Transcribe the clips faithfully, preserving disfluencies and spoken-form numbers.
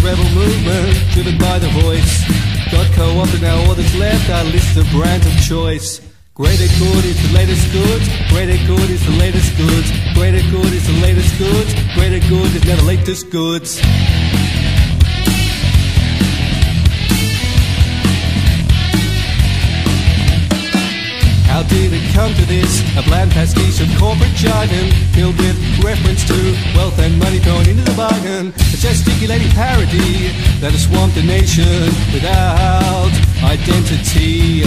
rebel movement, driven by the voice. Got co-opted, now all that's left are lists of brands of choice. Greater good is the latest goods, greater good is the latest goods, greater good is the latest goods, greater good is never latest goods. How did it come to this? A bland pastiche of corporate jargon, filled with reference to wealth and money thrown into the bargain. A gesticulating parody that has swamped a nation without identity.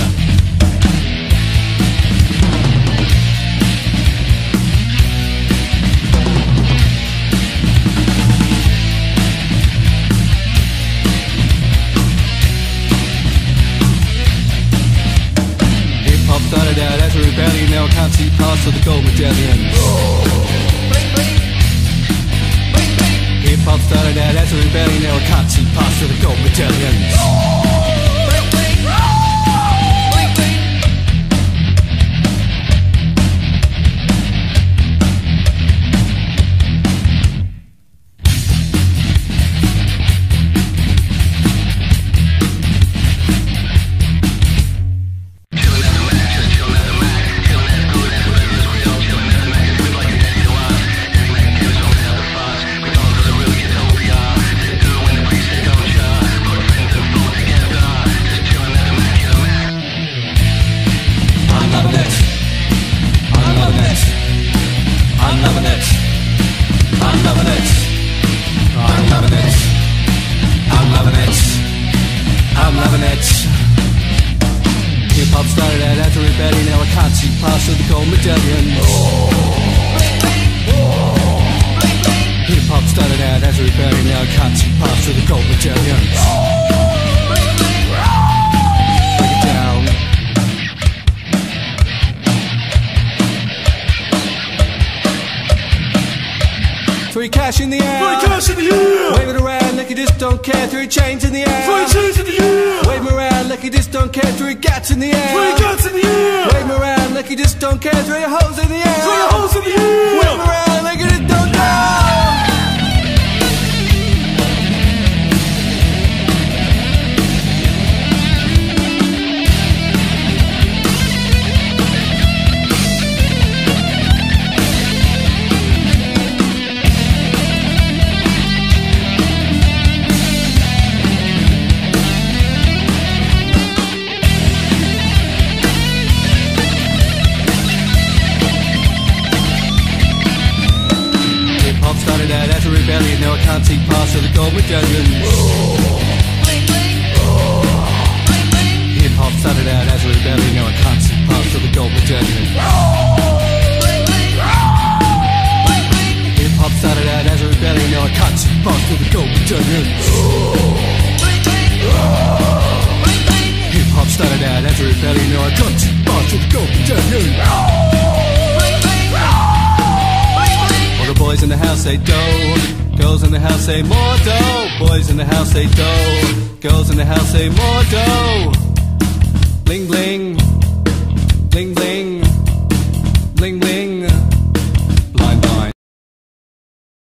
Started out as a rebellion, now I can't see past the gold medallion. Bling bling, bling bling. Hip hop started out as a rebellion, now I can't see past the gold medallion. Bling bling, bling bling. Hip-hop started out as a rebellion, now I can't see past the gold medallion. Hip-hop started out as a rebellion, now I can't see past the gold medallion. Break it down. Three cash in the air, Three cash in the air. wave it around like you just don't care. Three chains in the air, Three chains in the air. wave 'em around like you just don't care. Three gats in the air, Three guns in the air. wave 'em around like you just don't care. Three holes in the air, Three holes in the air. wave 'em around like you just don't care. Started out as a rebellion, now I can't see past the gold medallion. Bling bling, bling bling. Hip hop started out as a rebellion, now I can't see past the gold medallion. Bling bling, bling bling. Hip hop started out as a rebellion, now I can't see past the gold medallion. Bling bling, bling bling. Hip hop started out as a rebellion, now I can't see past the gold medallion. Bling bling, bling bling. All the boys in the house say dough, girls in the house say more dough. Boys in the house say dough, girls in the house say more dough. Bling bling, bling bling, bling bling.